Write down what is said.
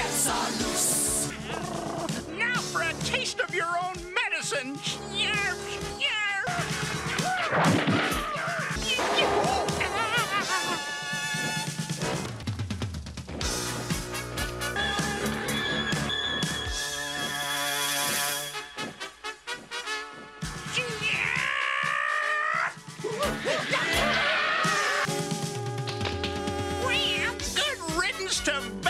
Thundercats are loose. Now for a taste of your own medicine. Good riddance to